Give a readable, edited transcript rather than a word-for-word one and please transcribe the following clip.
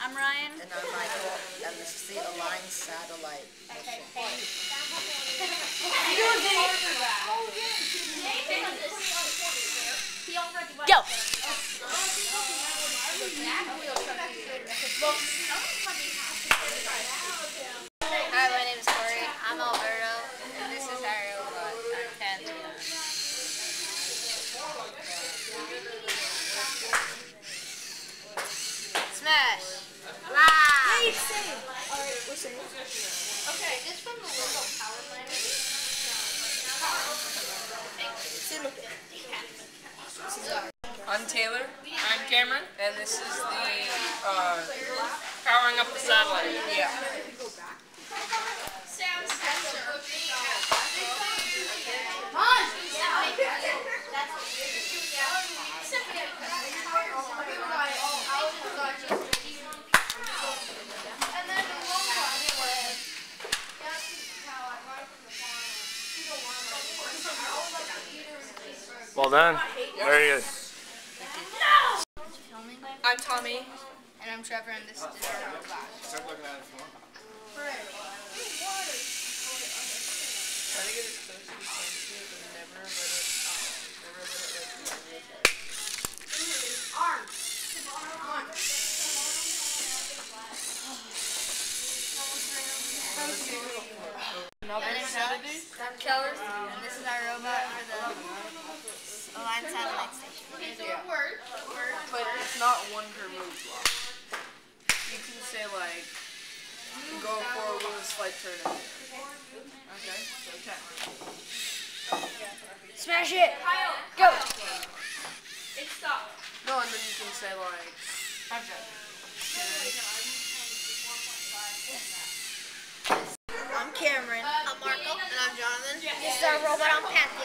I'm Ryan. And I'm Michael, and this is the Align Satellite mission. Go! Hi, my name is Corey. I'm Alberto, and this is Ariola. I'm 10. Smash! Live! Hey, same. Alright, we're same. Okay, this from the local power plant. I'm Taylor. I'm Cameron. And this is the powering up the satellite. Yeah. Well done. Very good. I'm Tommy. And I'm Trevor, and this is our robot. Start looking at it if you want. Try to get as close as you can to it, but never let it I'm Keller, and this is our robot for the Align Satellite Station. Yeah. But it's not one per move block. You can say like, go forward with a slight turn in here. Okay, so 10. Smash it! Go! No, and then you can say like, I'm Cameron. I'm Marco, and I'm Jonathan. This is our robot on Panther.